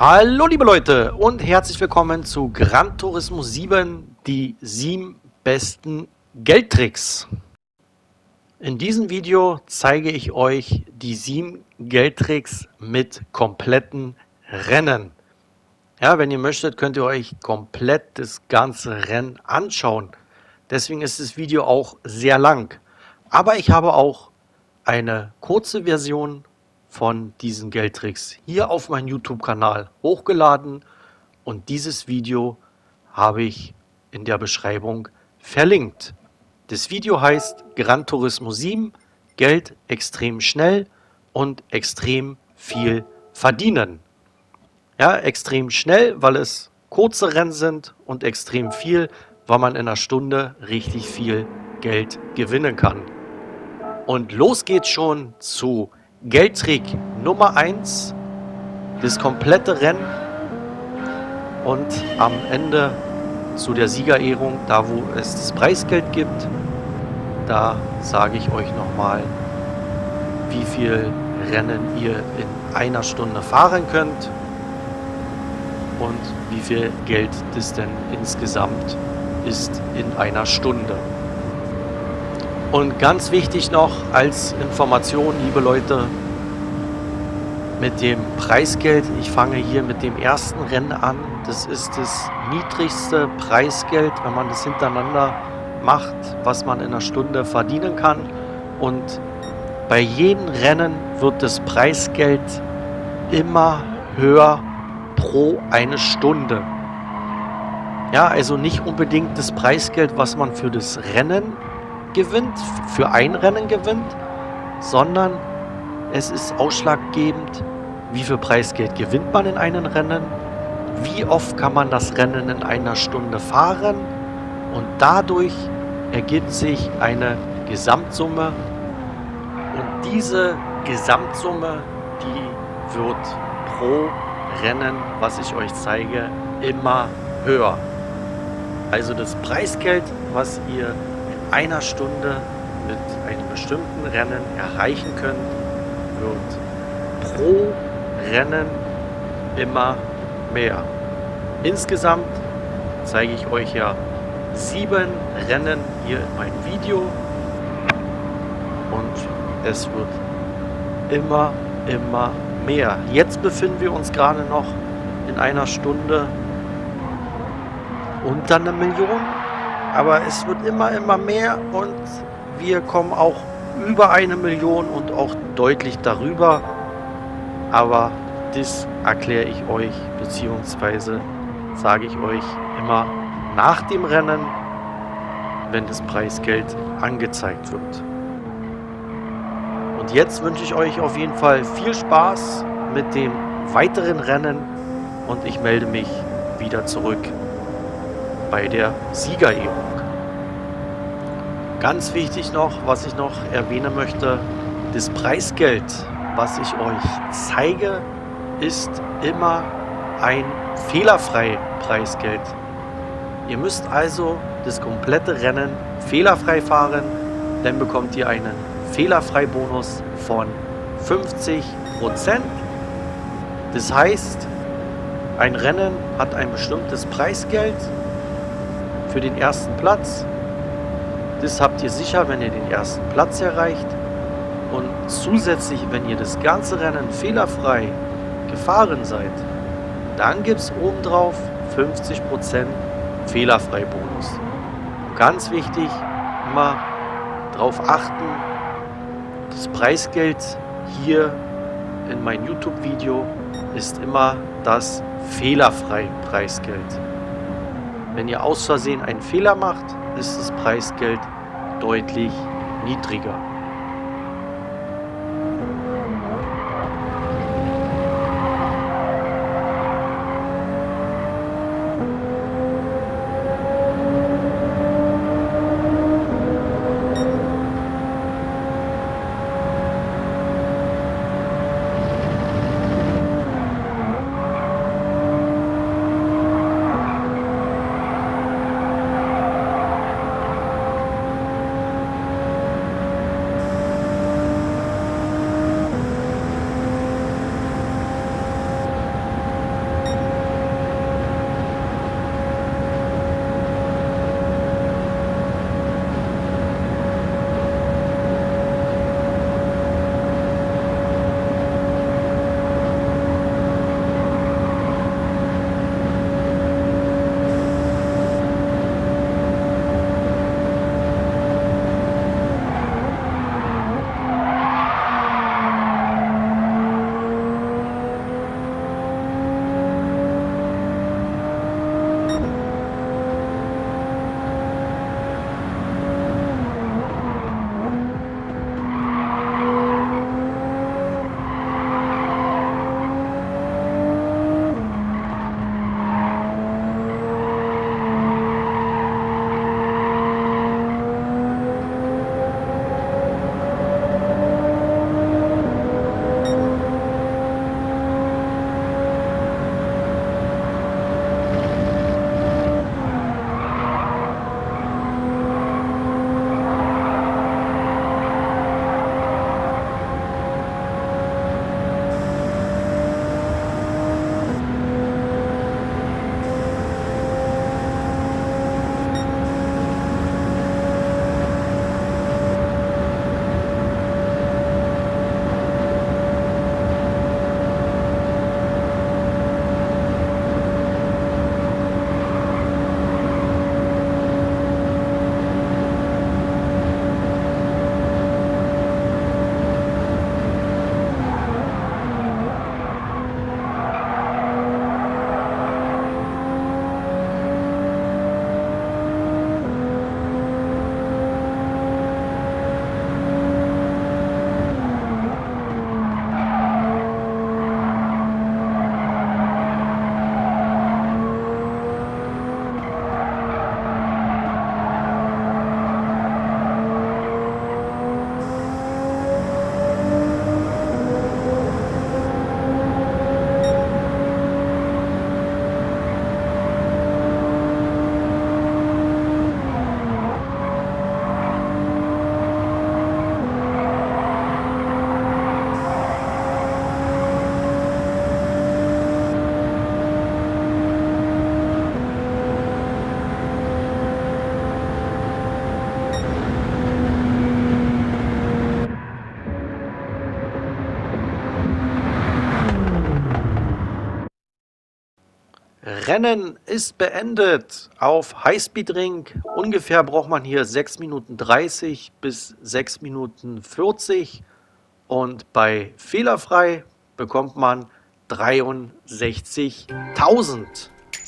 Hallo liebe Leute und herzlich willkommen zu Gran Turismo 7, die 7 besten Geldtricks. In diesem Video zeige ich euch die 7 Geldtricks mit kompletten Rennen. Ja, wenn ihr möchtet, könnt ihr euch komplett das ganze Rennen anschauen. Deswegen ist das Video auch sehr lang. Aber ich habe auch eine kurze Version von diesen Geldtricks hier auf meinen YouTube-Kanal hochgeladen und dieses Video habe ich in der Beschreibung verlinkt. Das Video heißt Gran Turismo 7, Geld extrem schnell und extrem viel verdienen. Ja, extrem schnell, weil es kurze Rennen sind und extrem viel, weil man in einer Stunde richtig viel Geld gewinnen kann. Und los geht's schon zu Geldtrick Nummer 1, das komplette Rennen und am Ende zu der Siegerehrung, da wo es das Preisgeld gibt, da sage ich euch nochmal, wie viel Rennen ihr in einer Stunde fahren könnt und wie viel Geld das denn insgesamt ist in einer Stunde. Und ganz wichtig noch als Information, liebe Leute, mit dem Preisgeld, ich fange hier mit dem ersten Rennen an, das ist das niedrigste Preisgeld, wenn man das hintereinander macht, was man in einer Stunde verdienen kann. Und bei jedem Rennen wird das Preisgeld immer höher pro eine Stunde. Ja, also nicht unbedingt das Preisgeld, was man für das Rennen gewinnt, für ein Rennen gewinnt, sondern es ist ausschlaggebend, wie viel Preisgeld gewinnt man in einem Rennen, wie oft kann man das Rennen in einer Stunde fahren und dadurch ergibt sich eine Gesamtsumme und diese Gesamtsumme, die wird pro Rennen, was ich euch zeige, immer höher. Also das Preisgeld, was ihr in einer Stunde mit einem bestimmten Rennen erreichen könnt, wird pro Rennen immer mehr. Insgesamt zeige ich euch ja 7 Rennen hier in meinem Video und es wird immer mehr. Jetzt befinden wir uns gerade noch in einer Stunde unter 1 Million, aber es wird immer mehr und wir kommen auch über 1 Million und auch deutlich darüber, aber das erkläre ich euch beziehungsweise sage ich euch immer nach dem Rennen, wenn das Preisgeld angezeigt wird. Und jetzt wünsche ich euch auf jeden Fall viel Spaß mit dem weiteren Rennen und ich melde mich wieder zurück bei der Siegerehrung. Ganz wichtig noch, was ich noch erwähnen möchte, das Preisgeld, was ich euch zeige, ist immer ein fehlerfrei Preisgeld. Ihr müsst also das komplette Rennen fehlerfrei fahren, dann bekommt ihr einen Fehlerfrei-Bonus von 50%. Das heißt, ein Rennen hat ein bestimmtes Preisgeld für den ersten Platz. Das habt ihr sicher, wenn ihr den ersten Platz erreicht. Und zusätzlich, wenn ihr das ganze Rennen fehlerfrei gefahren seid, dann gibt es obendrauf 50% Fehlerfrei-Bonus. Ganz wichtig, immer darauf achten, das Preisgeld hier in meinem YouTube-Video ist immer das Fehlerfrei-Preisgeld. Wenn ihr aus Versehen einen Fehler macht, ist das Preisgeld deutlich niedriger. Rennen ist beendet auf Highspeedring. Ungefähr braucht man hier 6 Minuten 30 bis 6 Minuten 40 und bei fehlerfrei bekommt man 63.000.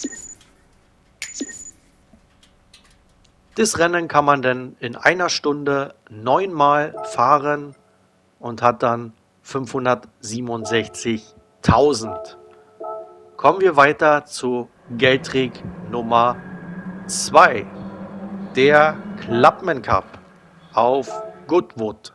Das Rennen kann man dann in einer Stunde 9-mal fahren und hat dann 567.000. Kommen wir weiter zu Geldtrick Nummer 2, der Clubman Cup auf Goodwood.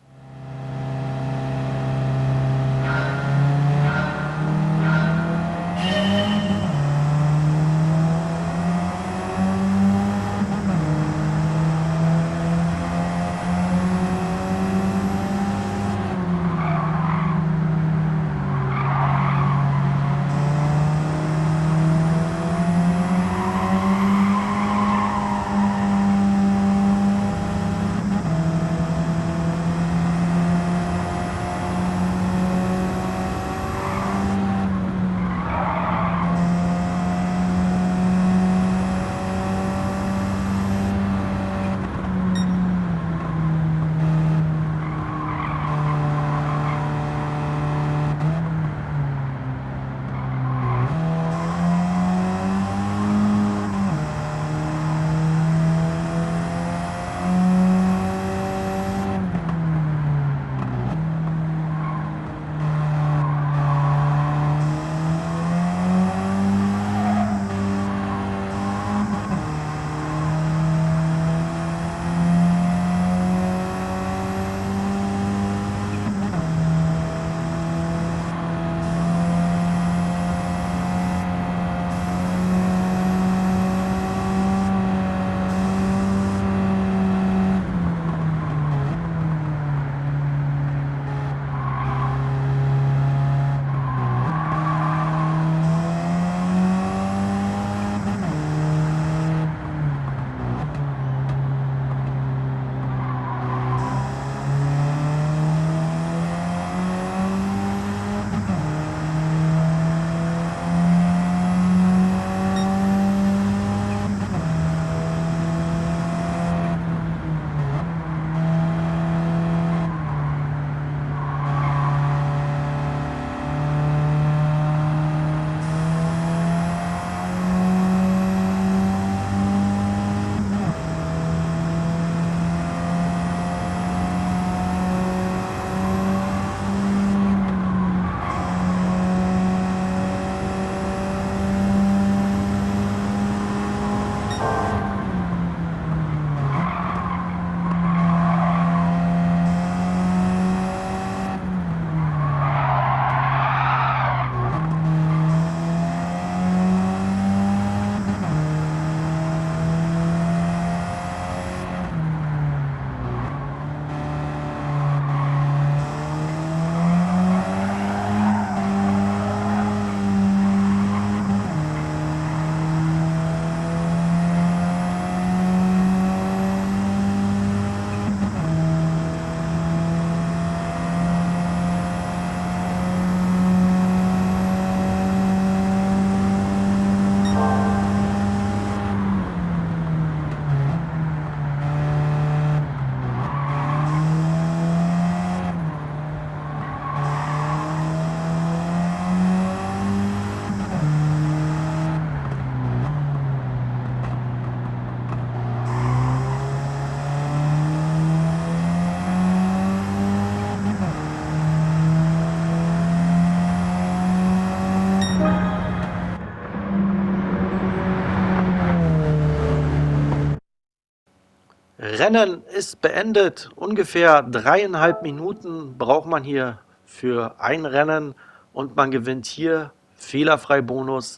Rennen ist beendet. Ungefähr 3,5 Minuten braucht man hier für ein Rennen und man gewinnt hier fehlerfrei Bonus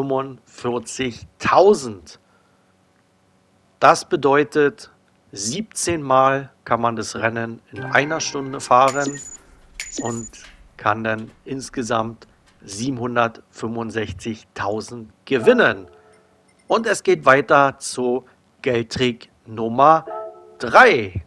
45.000. Das bedeutet, 17 Mal kann man das Rennen in einer Stunde fahren und kann dann insgesamt 765.000 gewinnen. Und es geht weiter zu Geldtrick Nummer 3.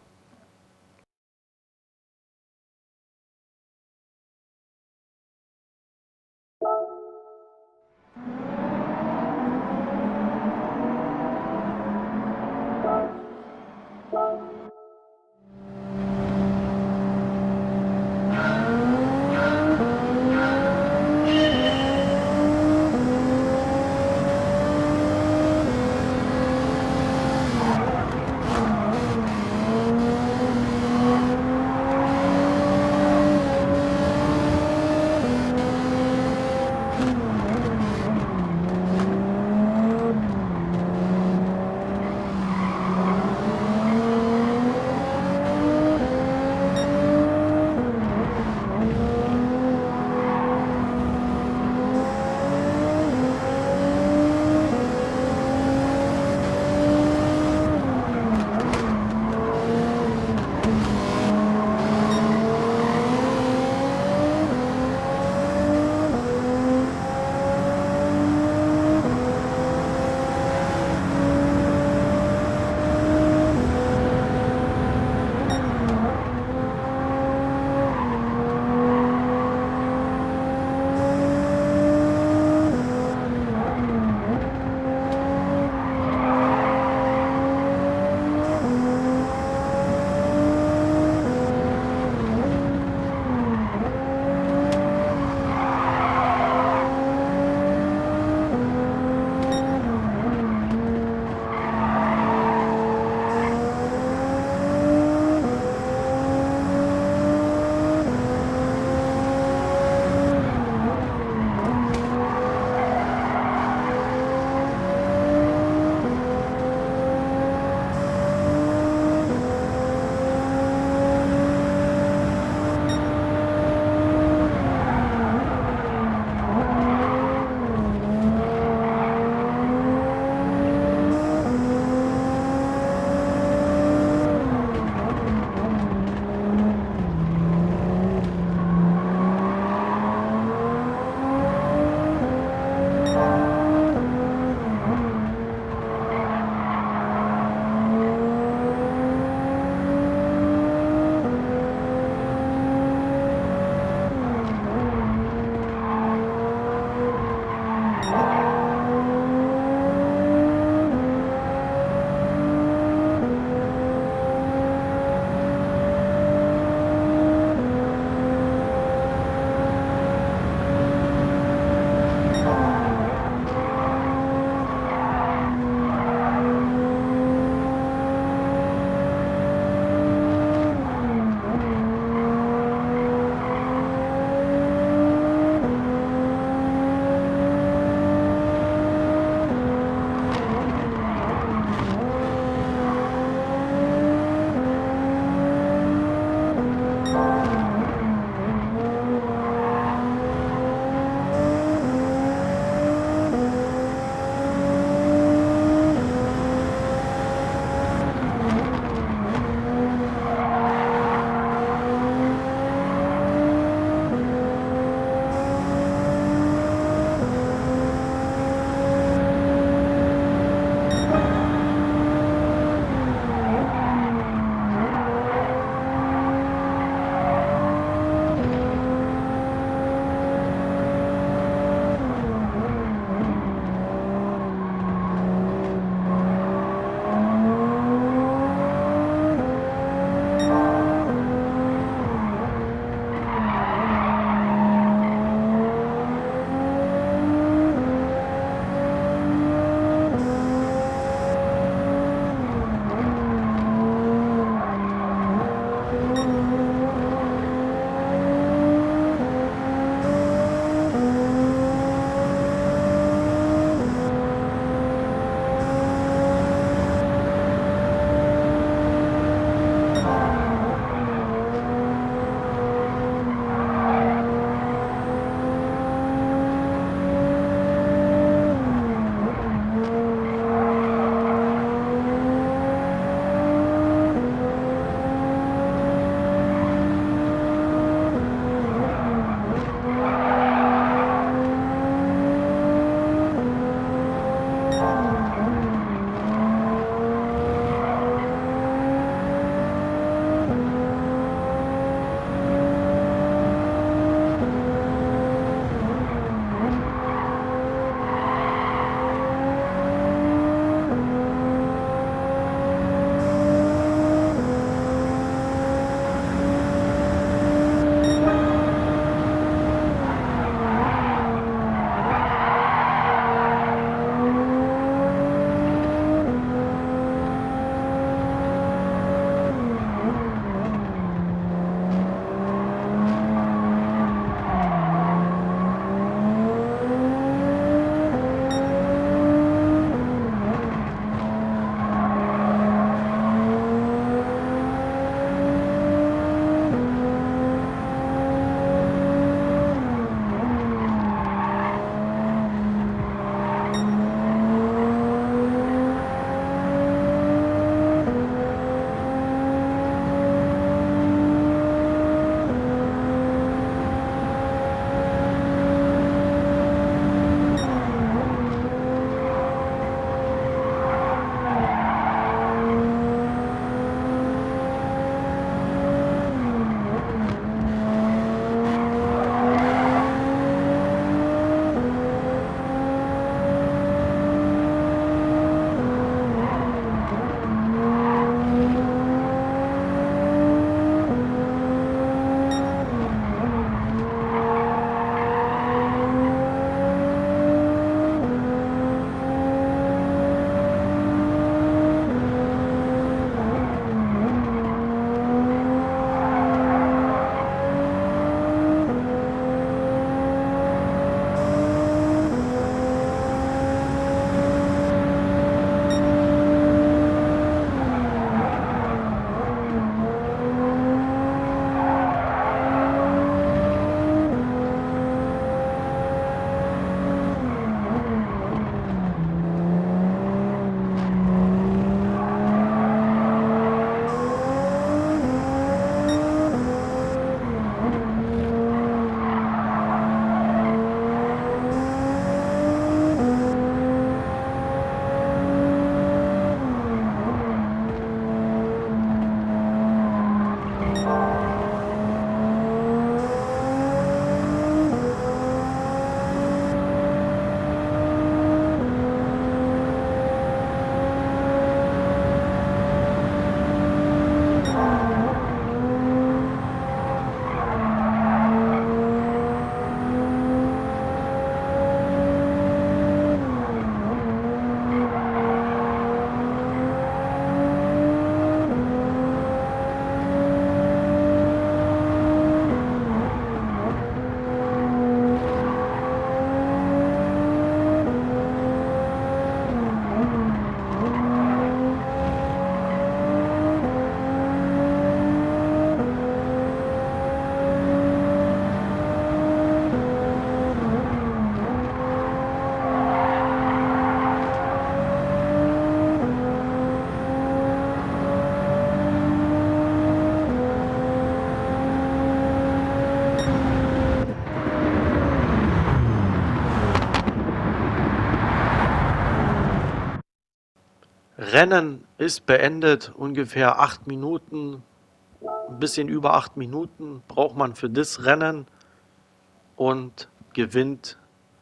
Rennen ist beendet, ungefähr 8 Minuten, ein bisschen über 8 Minuten braucht man für das Rennen und gewinnt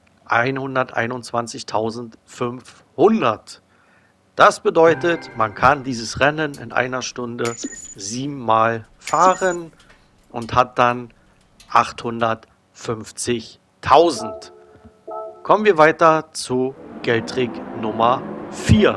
121.500. Das bedeutet, man kann dieses Rennen in einer Stunde 7-mal fahren und hat dann 850.000. Kommen wir weiter zu Geldtrick Nummer 4.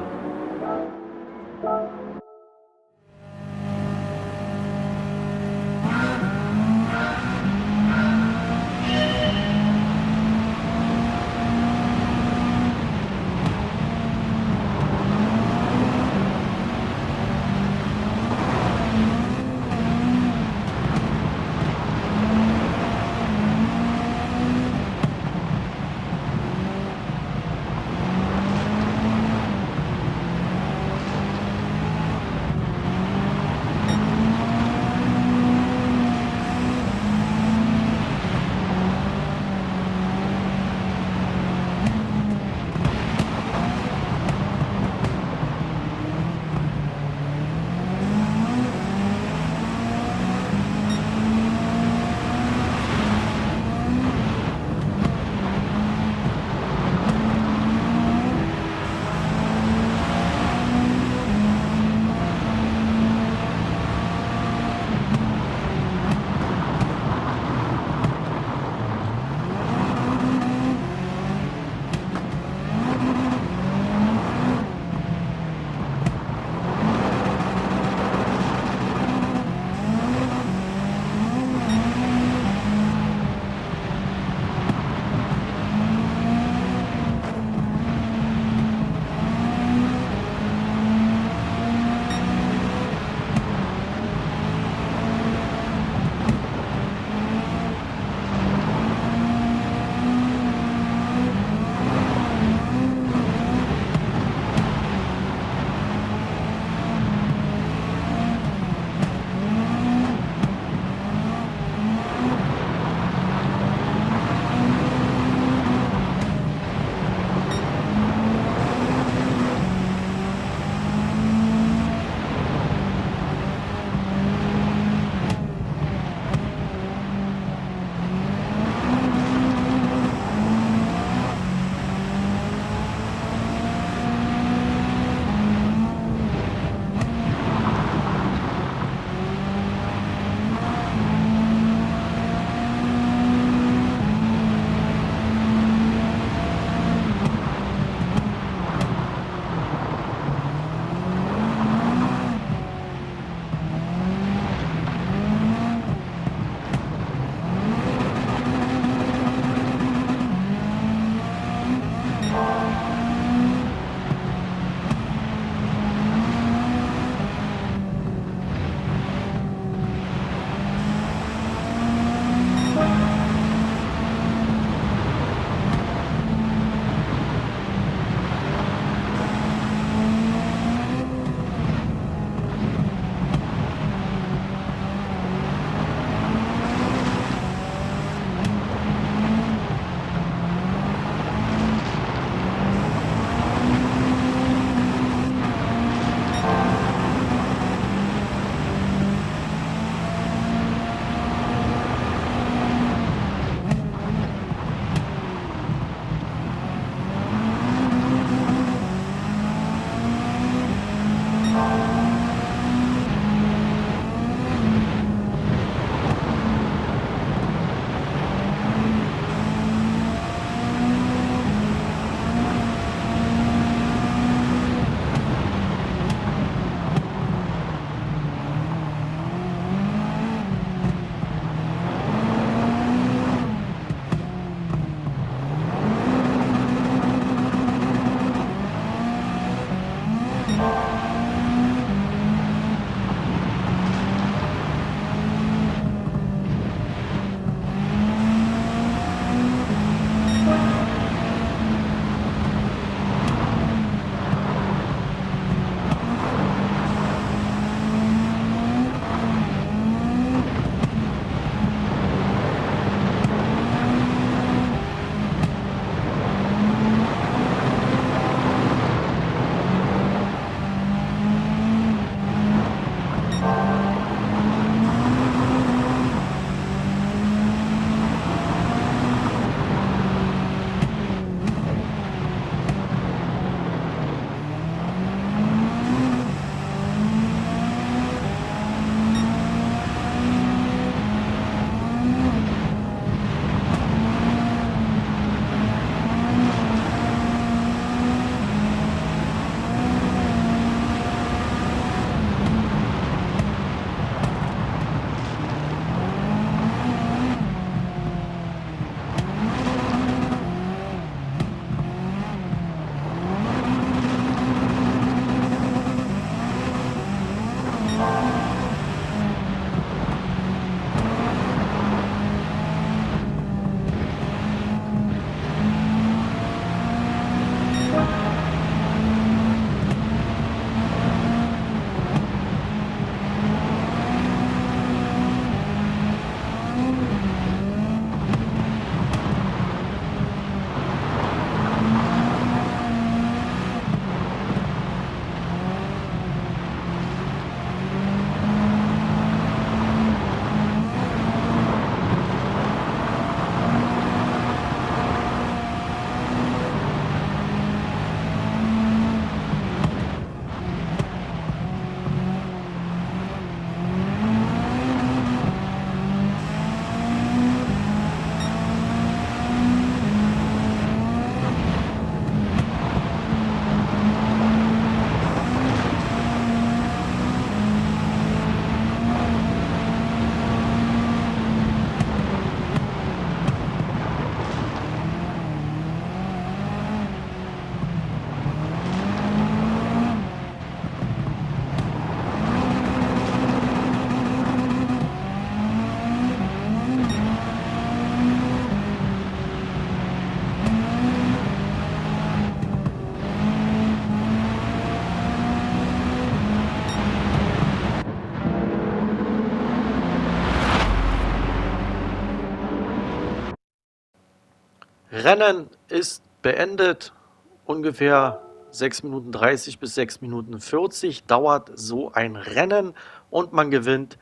Rennen ist beendet. Ungefähr 6 Minuten 30 bis 6 Minuten 40 dauert so ein Rennen und man gewinnt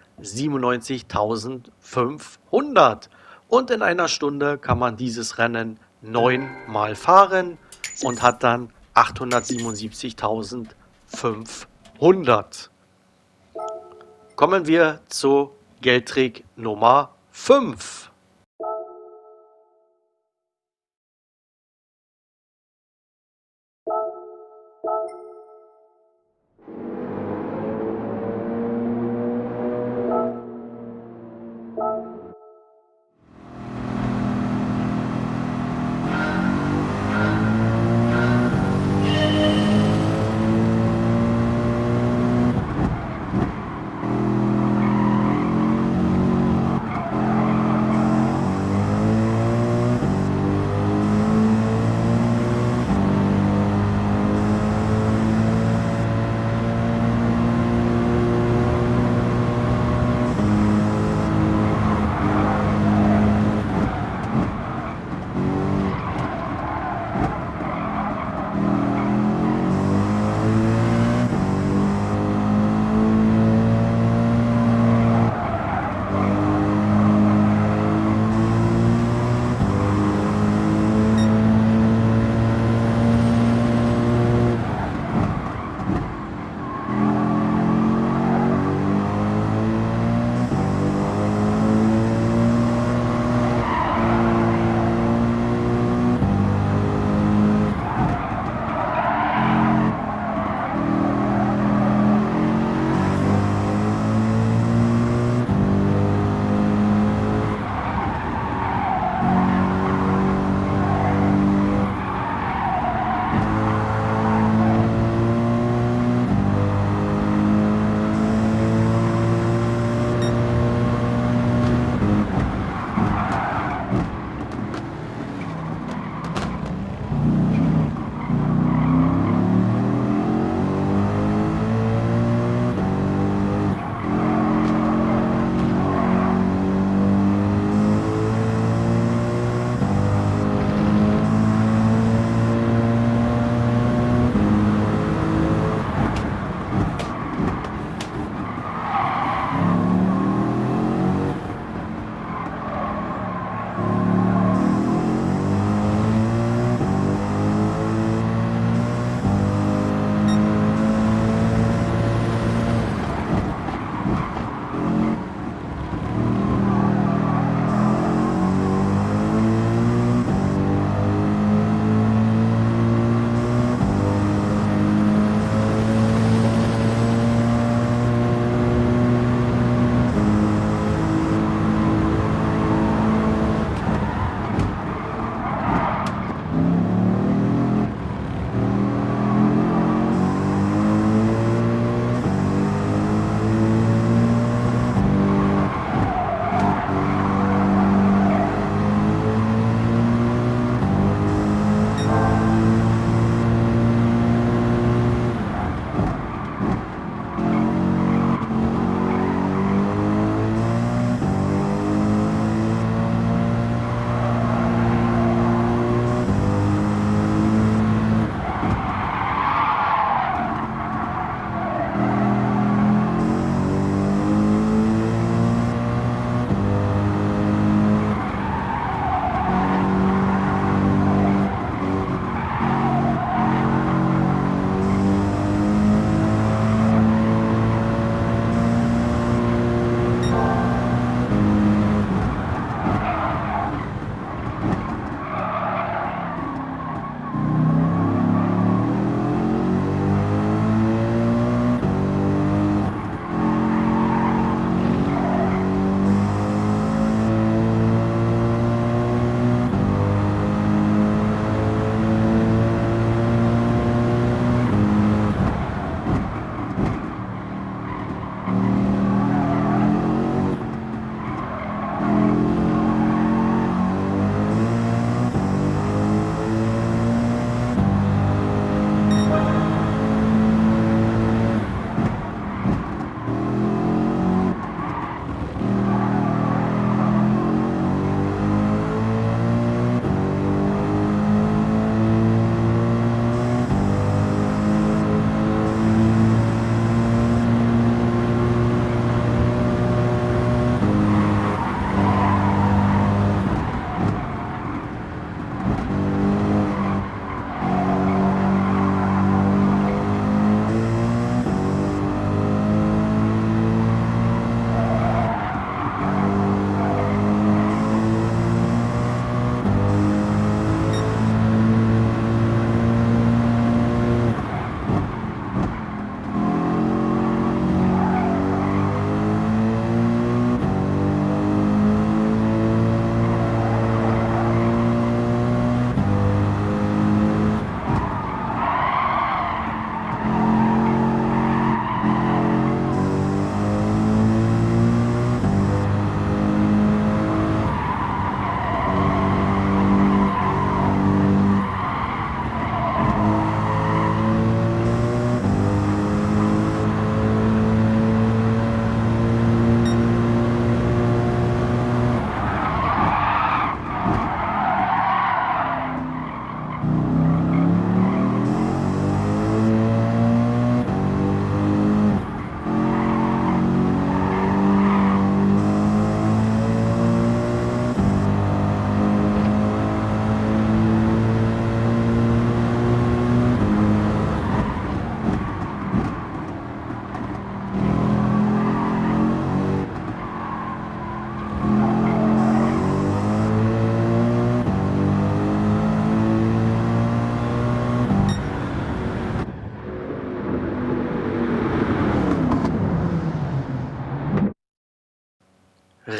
97.500. Und in einer Stunde kann man dieses Rennen 9-mal fahren und hat dann 877.500. Kommen wir zu Geldtrick Nummer 5.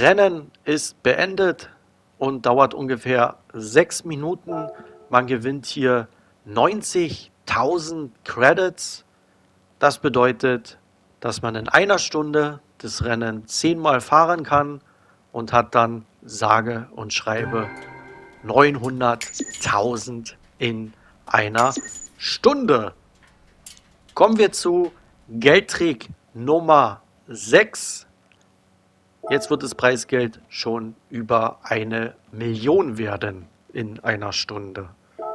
Rennen ist beendet und dauert ungefähr 6 Minuten. Man gewinnt hier 90.000 Credits. Das bedeutet, dass man in einer Stunde das Rennen 10-mal fahren kann und hat dann sage und schreibe 900.000 in einer Stunde. Kommen wir zu Geldtrick Nummer 6. Jetzt wird das Preisgeld schon über 1 Million werden in einer Stunde.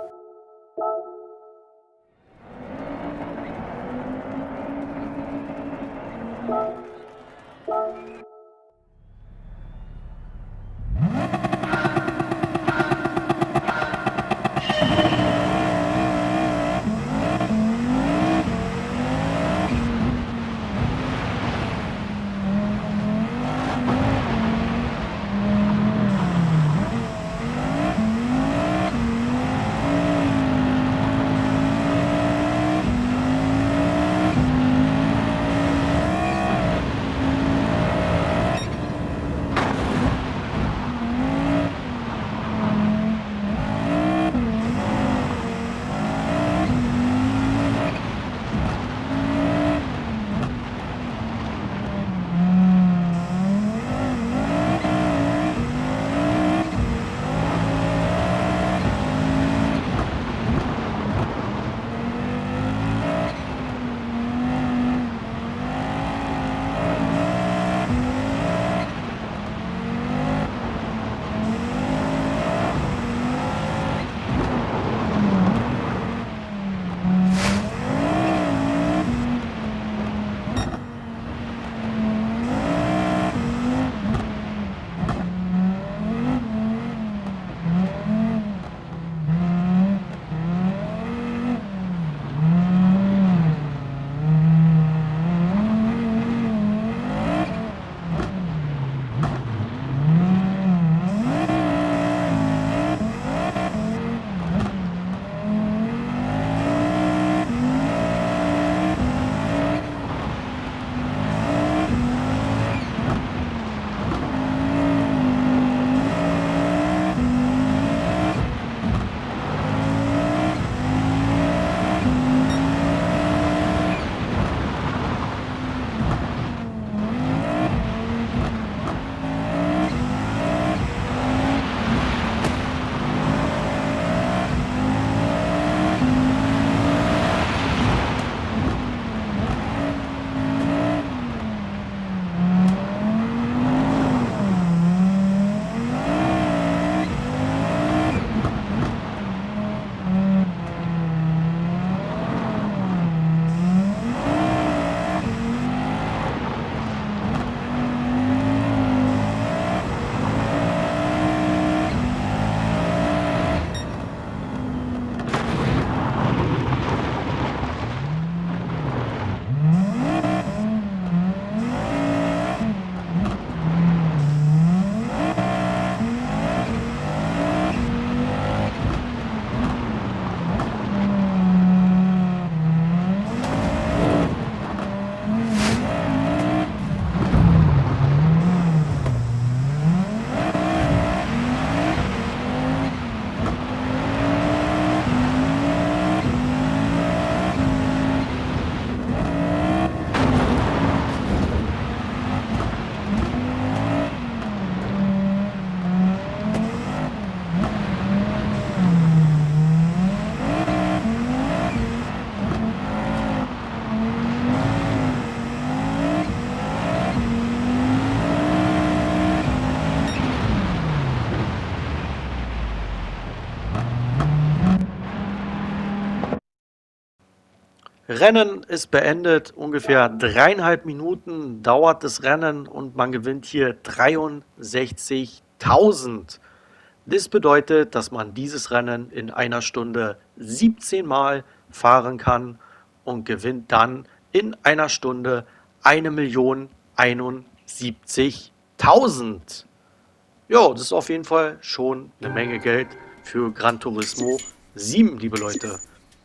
Rennen ist beendet, ungefähr 3,5 Minuten dauert das Rennen und man gewinnt hier 63.000. Das bedeutet, dass man dieses Rennen in einer Stunde 17 Mal fahren kann und gewinnt dann in einer Stunde 1.071.000. Ja, das ist auf jeden Fall schon eine Menge Geld für Gran Turismo 7, liebe Leute.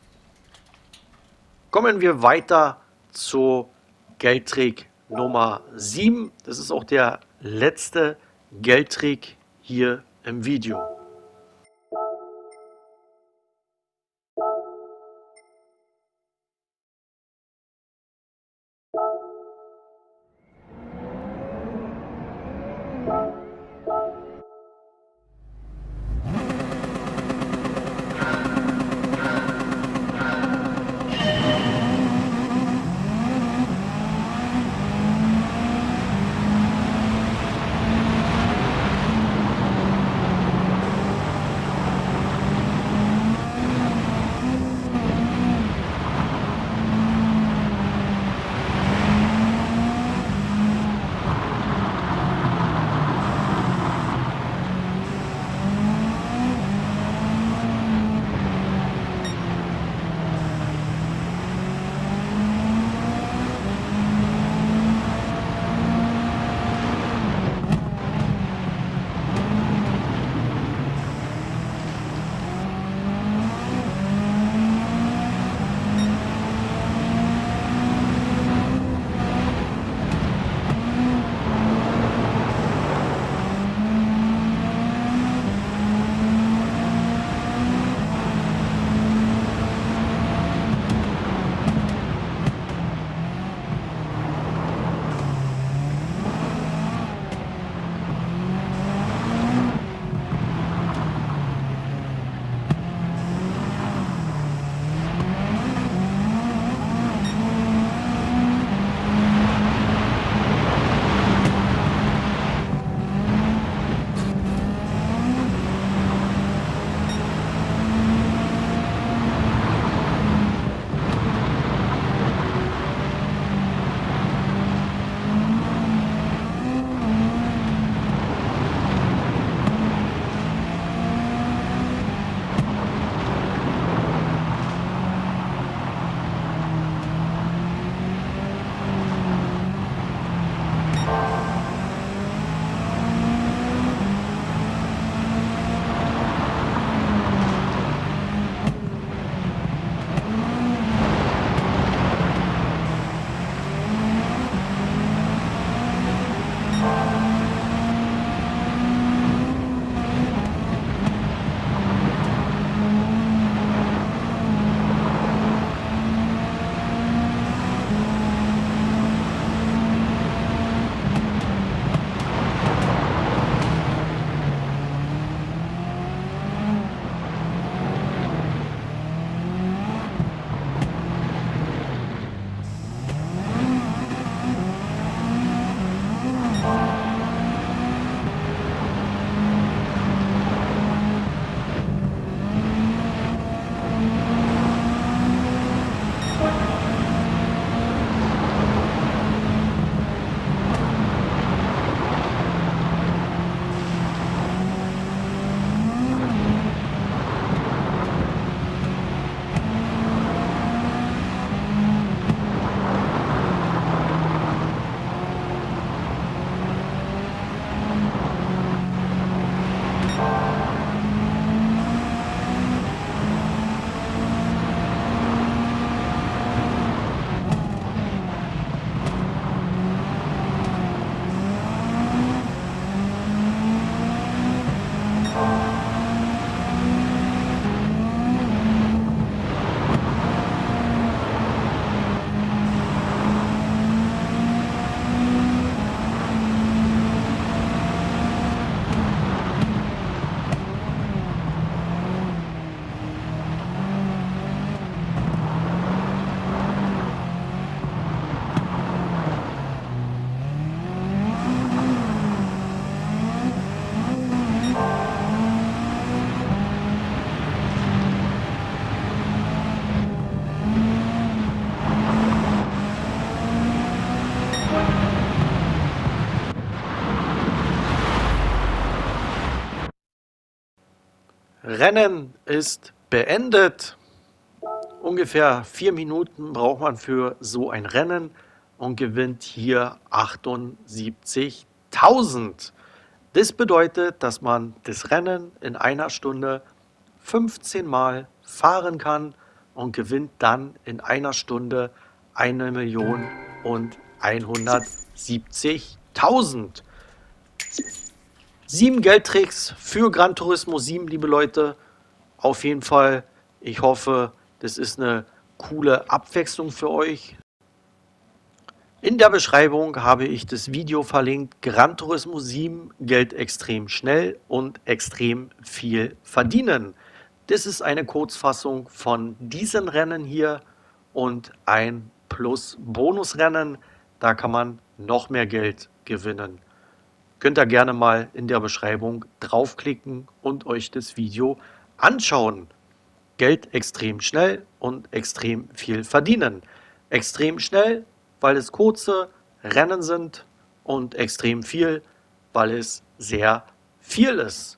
Kommen wir weiter zu Geldtrick Nummer 7. Das ist auch der letzte Geldtrick hier im Video. Rennen ist beendet. Ungefähr 4 Minuten braucht man für so ein Rennen und gewinnt hier 78.000. Das bedeutet, dass man das Rennen in einer Stunde 15 Mal fahren kann und gewinnt dann in einer Stunde 1.170.000. 7 Geldtricks für Gran Turismo 7, liebe Leute. Auf jeden Fall, ich hoffe, das ist eine coole Abwechslung für euch. In der Beschreibung habe ich das Video verlinkt. Gran Turismo 7, Geld extrem schnell und extrem viel verdienen. Das ist eine Kurzfassung von diesen Rennen hier und ein Plus-Bonus-Rennen. Da kann man noch mehr Geld gewinnen. Könnt ihr gerne mal in der Beschreibung draufklicken und euch das Video anschauen. Geld extrem schnell und extrem viel verdienen. Extrem schnell, weil es kurze Rennen sind und extrem viel, weil es sehr viel ist.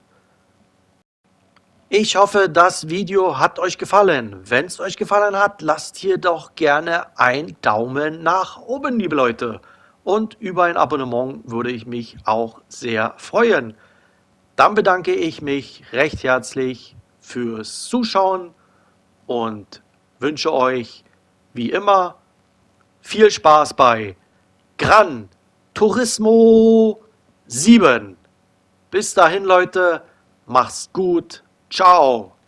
Ich hoffe, das Video hat euch gefallen. Wenn es euch gefallen hat, lasst hier doch gerne einen Daumen nach oben, liebe Leute. Und über ein Abonnement würde ich mich auch sehr freuen. Dann bedanke ich mich recht herzlich fürs Zuschauen und wünsche euch wie immer viel Spaß bei Gran Turismo 7. Bis dahin, Leute, macht's gut. Ciao.